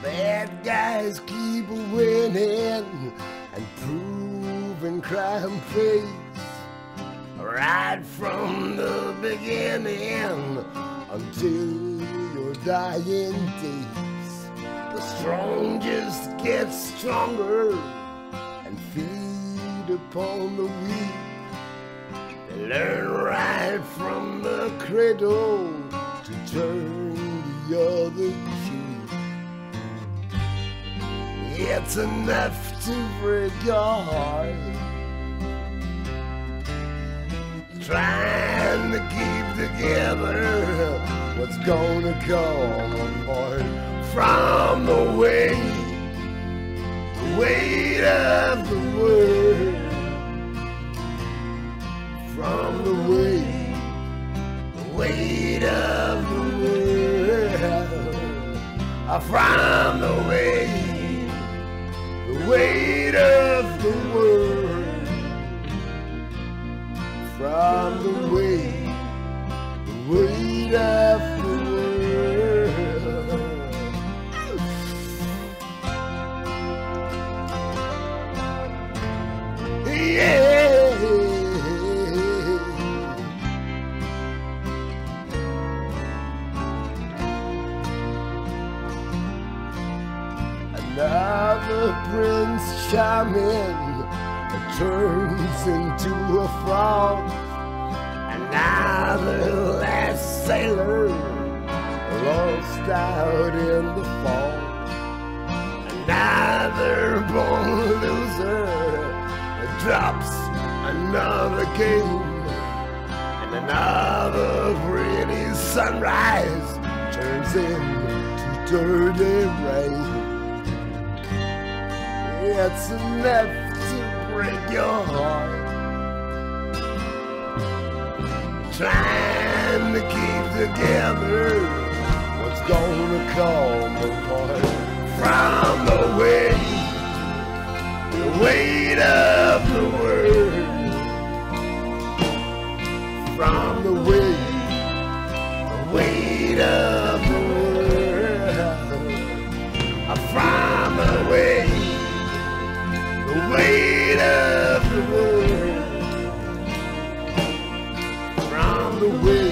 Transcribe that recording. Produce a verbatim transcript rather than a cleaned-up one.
Bad guys keep winning and proving crime pays right from the beginning until your dying days. The strong just get stronger and feed upon the weak. They learn right from the cradle to turn the other cheek. It's enough to break your heart, trying to keep together what's gonna come apart from the weight, the weight of the world, from the weight, the weight of the world, from the weight, the weight of the world, from the weight, the weight of the world. Yeah. Another prince charming turns into a frog. Another last sailor lost out in the fog. Another born loser drops another game, and another pretty sunrise turns into dirty rain. It's enough to break your heart, trying to keep together what's gonna come apart from the weight, the weight of the world, from the weight, the weight of the world, from the weight, the weight of the world, from the weight.